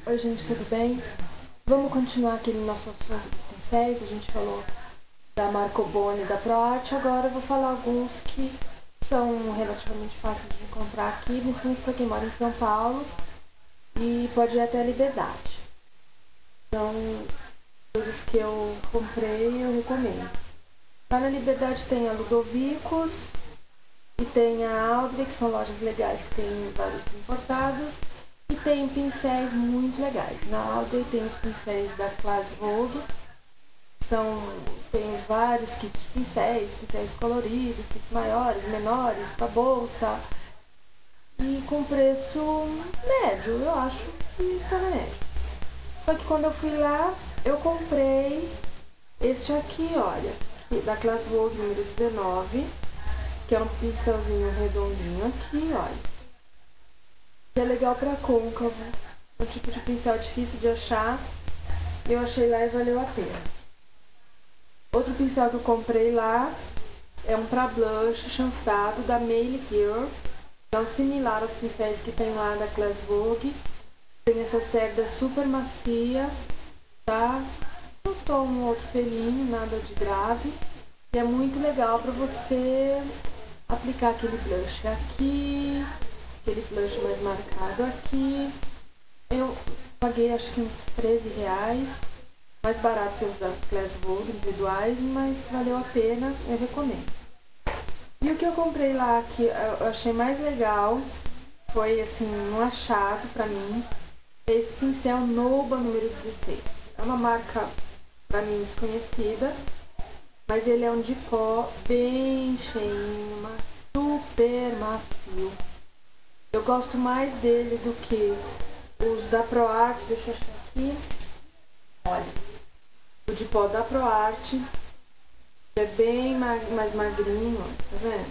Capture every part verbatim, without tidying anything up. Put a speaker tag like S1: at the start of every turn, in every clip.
S1: Oi gente, tudo bem? Vamos continuar aqui no nosso assunto dos pincéis. A gente falou da Marcobone e da ProArt. Agora eu vou falar alguns que são relativamente fáceis de encontrar aqui, principalmente para quem mora em São Paulo e pode ir até a Liberdade. São coisas que eu comprei e eu recomendo. Lá na Liberdade tem a Ludovicos e tem a Audrey, que são lojas legais que tem vários importados. E tem pincéis muito legais. Na Audrey tem os pincéis da Class Vogue. São, tem vários kits de pincéis, pincéis coloridos, kits maiores, menores, para bolsa. E com preço médio, eu acho que tá na média. Só que quando eu fui lá, eu comprei este aqui, olha, da Class Vogue número dezenove, que é um pincelzinho redondinho aqui, olha. É legal para côncavo, é um tipo de pincel difícil de achar, eu achei lá e valeu a pena. Outro pincel que eu comprei lá é um para blush chanfrado da Maile Girl, é um similar aos pincéis que tem lá da Class Vogue. Tem essa cerda super macia, tá? Soltou um outro pelinho, nada de grave, e é muito legal para você aplicar aquele blush aqui, aquele blush mais marcado aqui. Eu paguei acho que uns treze reais, mais barato que os da Class Vogue individuais, mas valeu a pena, eu recomendo. E o que eu comprei lá que eu achei mais legal foi assim um achado pra mim, esse pincel Noba número dezesseis. É uma marca pra mim desconhecida, mas ele é um de pó bem cheinho, mas super macio. Eu gosto mais dele do que os da ProArt, deixa eu achar aqui. Olha, o de pó da ProArt é bem mais magrinho, tá vendo?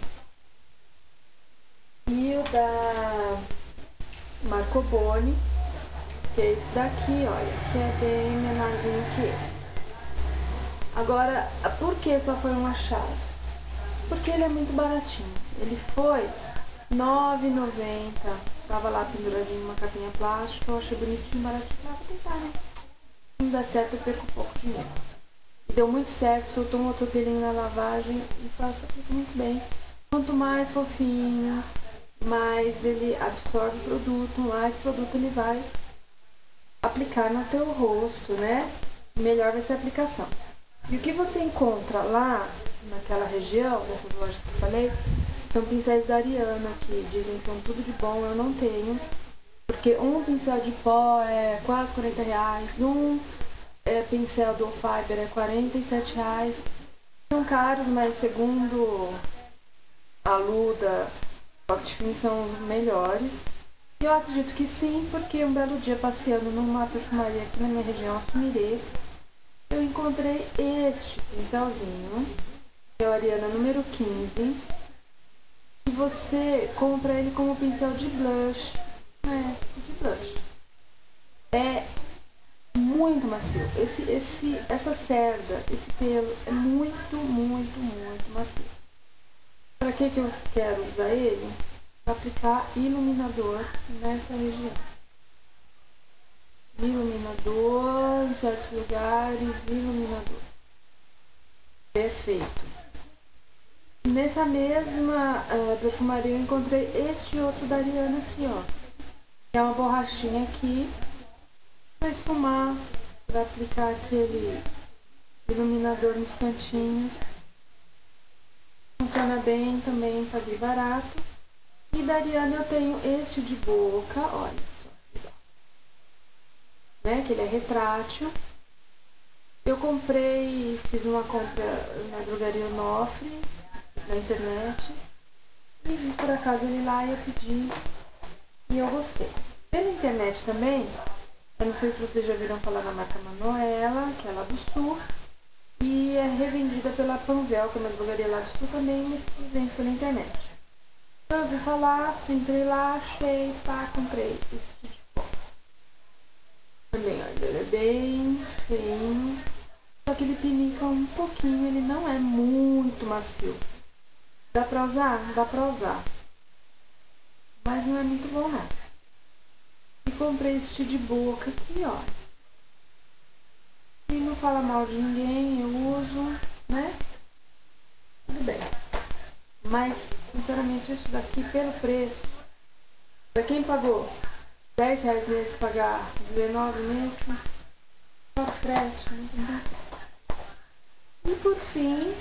S1: E o da Marcobone, que é esse daqui, olha, que é bem menorzinho que ele. Agora, por que só foi um achado? Porque ele é muito baratinho. Ele foi nove reais e noventa centavos. Tava lá penduradinho uma capinha plástica, eu achei bonitinho, baratinho. Ah, vou tentar, né? Se não der certo, eu perco pouco dinheiro. E deu muito certo, soltou um outro pelinho na lavagem e passa tudo muito bem. Quanto mais fofinho, mais ele absorve o produto, mais produto ele vai aplicar no teu rosto, né? Melhor vai ser a aplicação. E o que você encontra lá, naquela região, nessas lojas que eu falei, são pincéis da Ariana, que dizem que são tudo de bom, eu não tenho. Porque um pincel de pó é quase quarenta reais, um é, pincel do Fiber é quarenta e sete reais. São caros, mas segundo a Luda, Optifine são os melhores. E eu acredito que sim, porque um belo dia passeando numa perfumaria aqui na minha região, Sumirê, eu encontrei este pincelzinho, que é o Ariana número quinze. E você compra ele como pincel de blush. É, de blush. É muito macio. Esse, esse, essa cerda, esse pelo é muito, muito, muito macio. Para que que eu quero usar ele? Para aplicar iluminador nessa região. Iluminador em certos lugares, iluminador. Perfeito. Nessa mesma uh, perfumaria eu encontrei este outro da Ariana aqui, ó. Que é uma borrachinha aqui para esfumar, para aplicar aquele iluminador nos cantinhos. Funciona bem também, paguei barato. E da Ariana eu tenho este de boca, olha só. Né, que ele é retrátil. Eu comprei, fiz uma compra na drogaria Onofre, na internet, e vi por acaso ele lá e eu pedi e eu gostei. Pela internet também, eu não sei se vocês já viram falar na marca Manuela, que é lá do Sul, e é revendida pela Panvel, que é uma drogaria lá do Sul também, mas que vende pela internet. Então eu vi falar, entrei lá, achei, pá, comprei esse tipo de pó. Também, olha, ele é bem feinho, só que ele pinica um pouquinho, ele não é muito macio. Dá pra usar? Dá pra usar. Mas não é muito bom, não. E comprei este de boca aqui, ó. E não fala mal de ninguém, eu uso, né? Tudo bem. Mas, sinceramente, isso daqui, pelo preço, pra quem pagou dez reais nesse, pagar dezenove nesse, só frete, não tem. E por fim,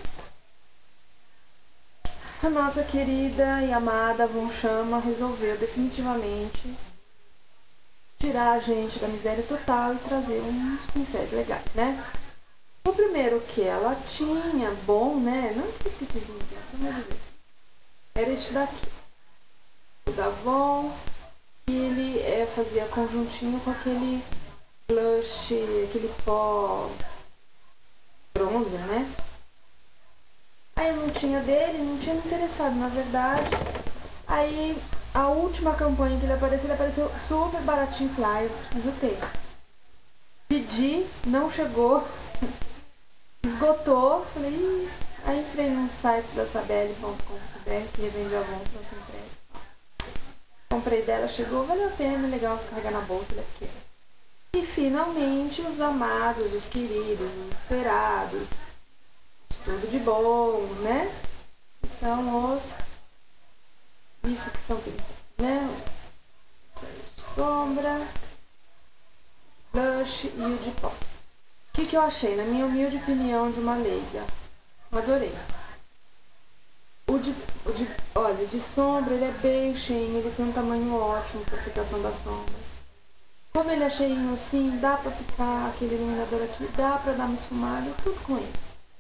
S1: a nossa querida e amada Von Chama resolveu definitivamente tirar a gente da miséria total e trazer uns pincéis legais, né? O primeiro que ela tinha, bom, né? Não que escritozinho, pelo amor de Deus. Era este daqui. O da Von. E ele é, fazia conjuntinho com aquele blush, aquele pó bronze, né? Aí eu não tinha dele, não tinha me interessado, na verdade. Aí a última campanha que ele apareceu, ele apareceu super baratinho, falei, ah, eu preciso ter. Pedi, não chegou, esgotou, falei, Ih. Aí entrei no site da sabelle ponto com ponto br, que revende a Avon, pronto, entrei. Comprei dela, chegou, valeu a pena, legal carregar na bolsa, ele é pequeno. E finalmente os amados, os queridos, os esperados, tudo de bom, né? Que são os... Isso que são pincéis, né? Os sombra, blush e o de pó. O que, que eu achei? Na minha humilde opinião de uma leiga, eu adorei. O de, o de, olha, de sombra ele é bem cheinho, ele tem um tamanho ótimo para aplicação da sombra. Como ele é cheinho assim, dá para aplicar aquele iluminador aqui, dá para dar uma esfumada, tudo com ele.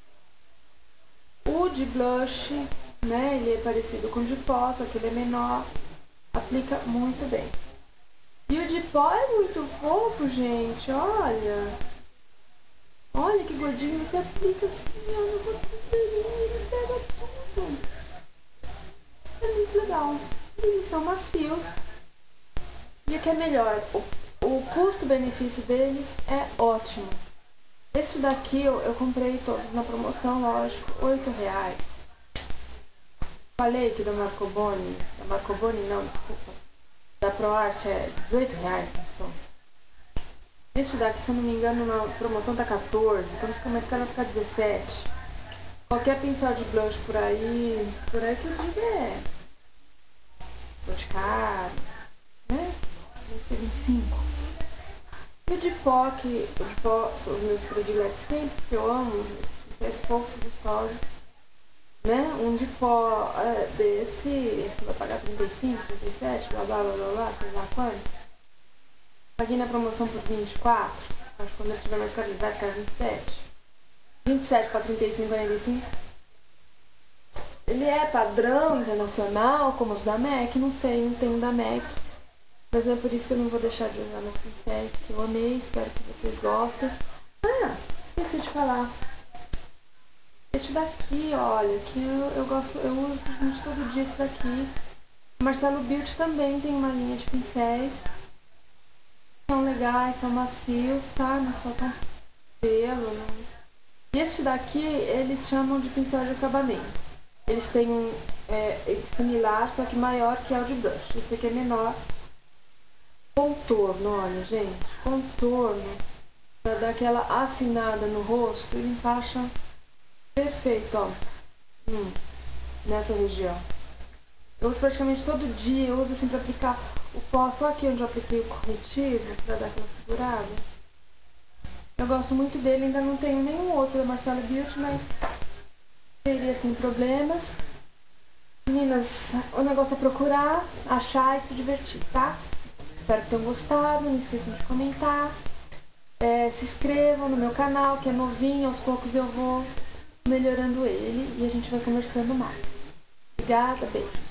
S1: O de blush, né, ele é parecido com o de pó, só que ele é menor, aplica muito bem. E o de pó é muito fofo, gente, olha. Olha que gordinho, você aplica assim, olha, no cotoverinho, ele pega tudo. É muito legal. Eles são macios. E o que é melhor, o, o custo-benefício deles é ótimo. Este daqui eu, eu comprei todos na promoção, lógico, oito reais. Falei que da Marco Boni, da Marco Boni não, desculpa, da ProArt é dezoito reais, pessoal. Este daqui, se eu não me engano, na promoção tá quatorze, quando fica mais caro vai ficar dezessete. Qualquer pincel de blush por aí, por aí que eu digo é blush caro, né? Vai ser vinte e cinco. E o de pó, que o de pó são os meus prediletos sempre, porque eu amo esses pincéis fofos, gostosos. Né? Um de pó é, desse, você vai pagar trinta e cinco, trinta e sete, blá blá blá blá, blá sei lá quanto. Paguei na promoção por vinte e quatro, acho que quando ele tiver mais caro ele vai ficar vinte e sete. vinte e sete para trinta e cinco, quarenta e cinco. Ele é padrão internacional, como os da M A C, não sei, não tenho da M A C. Mas é por isso que eu não vou deixar de usar meus pincéis, que eu amei, espero que vocês gostem. Ah, esqueci de falar. Este daqui, olha, que eu, eu gosto, eu uso praticamente todo dia esse daqui. O Marcelo Beauty também tem uma linha de pincéis. São legais, são macios, tá? Não soltam pelo, né? E este daqui, eles chamam de pincel de acabamento. Eles têm um é, similar, só que maior que é o de blush. Esse aqui é menor. Contorno, olha, gente. Contorno. Pra dar aquela afinada no rosto, ele encaixa perfeito, ó. Hum, nessa região. Eu uso praticamente todo dia, eu uso assim pra aplicar o pó, só aqui onde eu apliquei o corretivo, pra dar aquela segurada. Eu gosto muito dele, ainda não tenho nenhum outro da Marcelo Beauty, mas teria sem problemas. Meninas, o negócio é procurar, achar e se divertir, tá? Espero que tenham gostado, não esqueçam de comentar. É, se inscrevam no meu canal, que é novinho, aos poucos eu vou melhorando ele e a gente vai conversando mais. Obrigada, beijo.